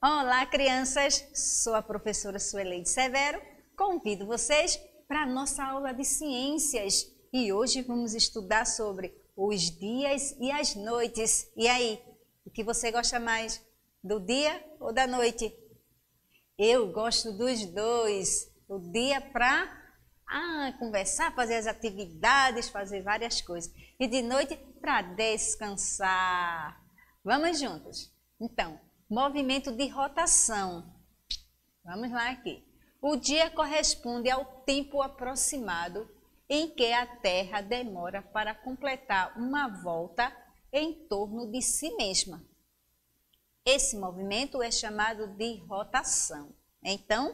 Olá, crianças! Sou a professora Sueleide Severo. Convido vocês para a nossa aula de ciências. E hoje vamos estudar sobre os dias e as noites. E aí, o que você gosta mais, do dia ou da noite? Eu gosto dos dois. O dia para conversar, fazer as atividades, fazer várias coisas. E de noite para descansar. Vamos juntos? Então, movimento de rotação. Vamos lá aqui. O dia corresponde ao tempo aproximado em que a Terra demora para completar uma volta em torno de si mesma. Esse movimento é chamado de rotação. Então,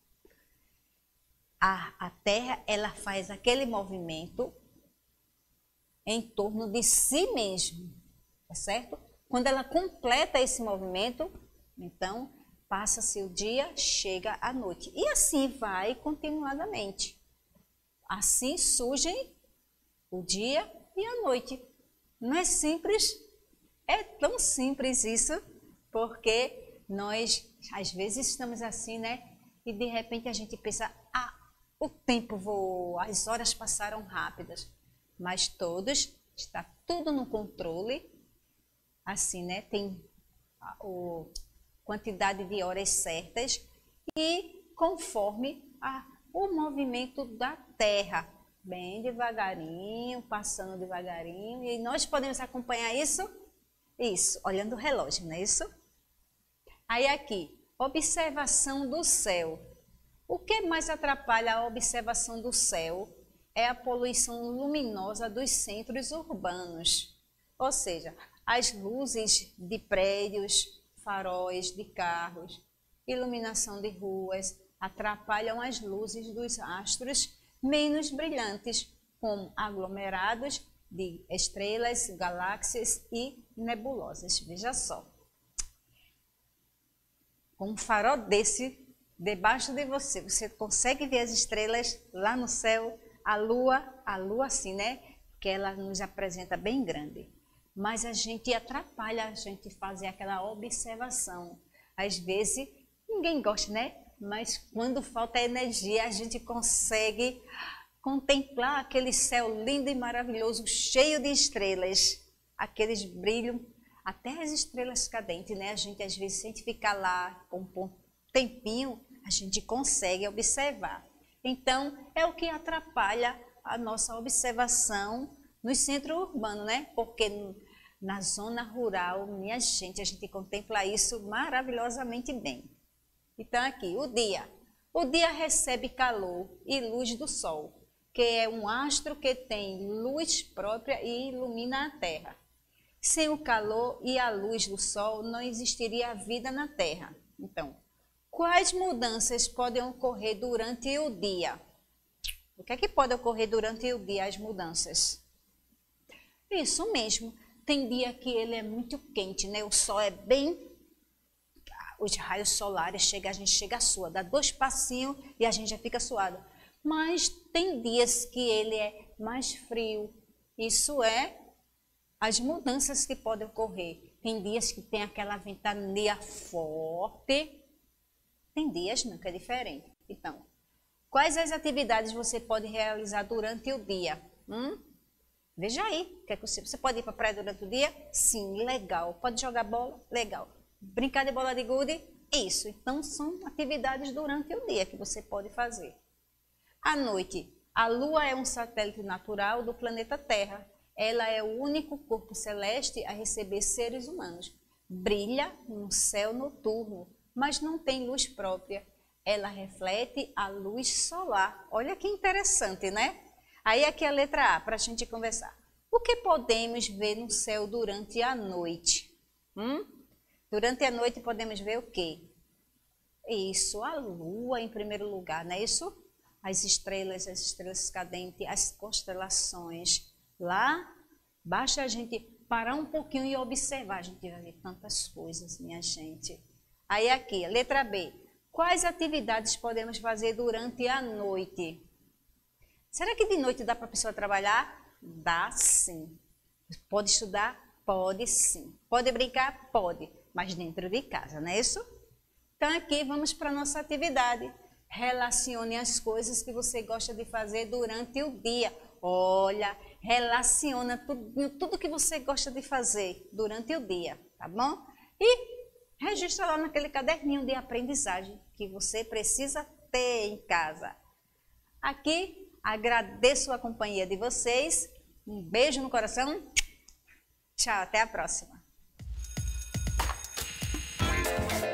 a Terra ela faz aquele movimento em torno de si mesma, tá certo? Quando ela completa esse movimento, então passa-se o dia, chega a noite. E assim vai continuadamente. Assim surgem o dia e a noite. Não é simples? É tão simples isso, porque nós às vezes estamos assim, né? E de repente a gente pensa, o tempo voou, as horas passaram rápidas. Mas está tudo no controle. Assim, né? Tem a quantidade de horas certas e conforme o movimento da Terra, bem devagarinho, passando devagarinho. E nós podemos acompanhar isso? Isso, olhando o relógio, não é isso? Aí aqui, observação do céu. O que mais atrapalha a observação do céu é a poluição luminosa dos centros urbanos. Ou seja, as luzes de prédios, faróis de carros, iluminação de ruas atrapalham as luzes dos astros menos brilhantes, como aglomerados de estrelas, galáxias e nebulosas. Veja só. Com um farol desse debaixo de você, você consegue ver as estrelas lá no céu, a lua assim, né? Que ela nos apresenta bem grande. Mas a gente atrapalha a gente fazer aquela observação. Às vezes, ninguém gosta, né? Mas quando falta energia, a gente consegue contemplar aquele céu lindo e maravilhoso, cheio de estrelas. Aqueles brilhos, até as estrelas cadentes, né? A gente às vezes sente ficar lá por um tempinho, a gente consegue observar. Então, é o que atrapalha a nossa observação no centro urbano, né? Porque na zona rural, minha gente, a gente contempla isso maravilhosamente bem. Então aqui, o dia. O dia recebe calor e luz do sol, que é um astro que tem luz própria e ilumina a Terra. Sem o calor e a luz do sol, não existiria vida na Terra. Então, quais mudanças podem ocorrer durante o dia? O que é que pode ocorrer durante o dia, as mudanças? Isso mesmo. Tem dia que ele é muito quente, né? O sol é bem... Os raios solares a gente chega a suar, dá 2 passinhos e a gente já fica suado. Mas tem dias que ele é mais frio. Isso é as mudanças que podem ocorrer. Tem dias que tem aquela ventania forte. Tem dias não, que é diferente. Então, quais as atividades você pode realizar durante o dia? Veja aí, você pode ir para a praia durante o dia? Sim, legal. Pode jogar bola? Legal. Brincar de bola de gude? Isso. Então, são atividades durante o dia que você pode fazer. À noite, a Lua é um satélite natural do planeta Terra. Ela é o único corpo celeste a receber seres humanos. Brilha no céu noturno, mas não tem luz própria. Ela reflete a luz solar. Olha que interessante, né? Aí aqui a letra A, para a gente conversar. O que podemos ver no céu durante a noite? Durante a noite podemos ver o quê? Isso, a lua em primeiro lugar, não é isso? As estrelas cadentes, as constelações. Lá, basta a gente parar um pouquinho e observar. A gente vai ver tantas coisas, minha gente. Aí aqui, a letra B. Quais atividades podemos fazer durante a noite? Será que de noite dá para a pessoa trabalhar? Dá sim. Pode estudar? Pode sim. Pode brincar? Pode. Mas dentro de casa, não é isso? Então aqui vamos para a nossa atividade. Relacione as coisas que você gosta de fazer durante o dia. Olha, relaciona tudo que você gosta de fazer durante o dia, tá bom? E registra lá naquele caderninho de aprendizagem que você precisa ter em casa. Aqui, agradeço a companhia de vocês. Um beijo no coração. Tchau, até a próxima.